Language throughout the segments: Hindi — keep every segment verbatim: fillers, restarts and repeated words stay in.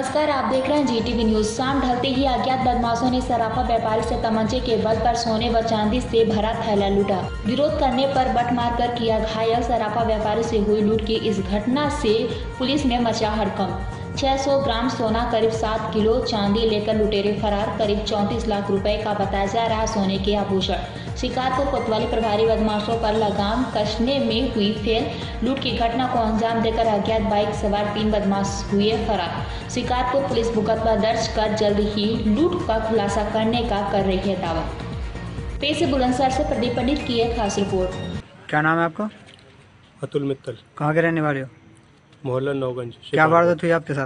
नमस्कार, आप देख रहे हैं जीटीवी न्यूज। शाम ढलते ही अज्ञात बदमाशों ने सराफा व्यापारी से तमंचे के बल पर सोने व चांदी से भरा थैला लूटा। विरोध करने पर बट मार कर किया घायल। सराफा व्यापारी से हुई लूट की इस घटना से पुलिस में मचा हड़कंप। छह सौ ग्राम सोना, करीब सात किलो चांदी लेकर लुटेरे फरार। करीब चौंतीस लाख रुपए का बताया जा रहा सोने के आभूषण। शिकारपुर कोतवाली प्रभारी बदमाशों पर लगाम कसने में हुई फेल। लूट की घटना को अंजाम देकर अज्ञात बाइक सवार तीन बदमाश हुए फरार। शिकारपुर पुलिस मुकदमा दर्ज कर जल्द ही लूट का खुलासा करने का कर रही है दावा। पेश है बुलंदशहर से प्रदीप पंडित की एक खास रिपोर्ट। क्या नाम है आपका? अतुल मित्तल। कहाँ के रहने वाले हो? मोहल्ला नौगंज। क्या वारदात हुई आपके साथ?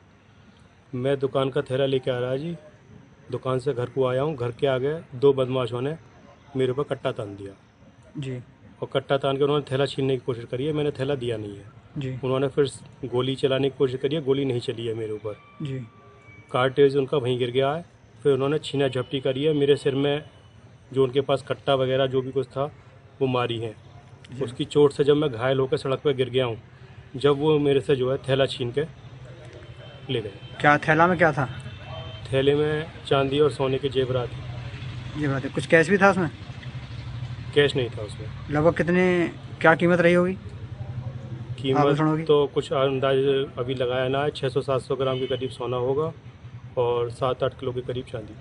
मैं दुकान का थैला लेके आ रहा जी, दुकान से घर को आया हूँ। घर के आगे दो बदमाशों ने मेरे ऊपर कट्टा तान दिया जी, और कट्टा तान के उन्होंने थैला छीनने की कोशिश करी है। मैंने थैला दिया नहीं है जी, उन्होंने फिर गोली चलाने की कोशिश करी है, गोली नहीं चली है मेरे ऊपर जी। कार्टेज उनका वहीं गिर गया है। फिर उन्होंने छीना झपटी करी है, मेरे सिर में जो उनके पास कट्टा वगैरह जो भी कुछ था वो मारी है। उसकी चोट से जब मैं घायल होकर सड़क पर गिर गया हूँ, जब वो मेरे से जो है थैला छीन के ले गए। क्या थैला में क्या था? थैले में चांदी और सोने के जेवरात थे। ये बात है। कुछ कैश भी था उसमें? कैश नहीं था उसमें। लगभग कितने, क्या कीमत रही होगी? आभूषणों की? कीमत तो कुछ अंदाज अभी लगाया ना है, छः सौ सात सौ ग्राम के करीब सोना होगा और सात आठ किलो के करीब चांदी।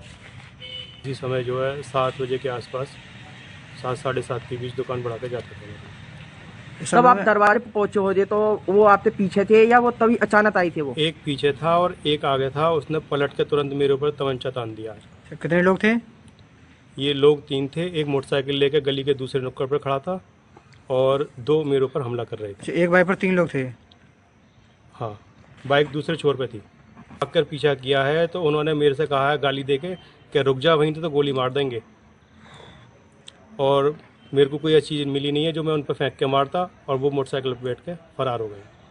इसी समय जो है सात बजे के आसपास, सात साढ़े सात के बीच दुकान बढ़ा के जाते थे। तब आप दरबार पे पहुंचे हो जे तो वो आपके पीछे थे या वो तभी अचानक आई थे? वो एक पीछे था और एक आगे था। उसने पलट के तुरंत मेरे ऊपर तमंचा तान दिया। कितने लोग थे? ये लोग तीन थे। एक मोटरसाइकिल लेकर गली के दूसरे नुक्कड़ पर खड़ा था और दो मेरे ऊपर हमला कर रहे थे। एक बाइक पर तीन लोग थे? हाँ, बाइक दूसरे छोर पे थी। आकर पीछा किया है तो उन्होंने मेरे से कहा है गाली देके कि रुक जा वहीं, तो, तो गोली मार देंगे। और मेरे को कोई ऐसी चीज़ मिली नहीं है जो मैं उन पर फेंक के मारता, और वो मोटरसाइकिल पर बैठ के फरार हो गए।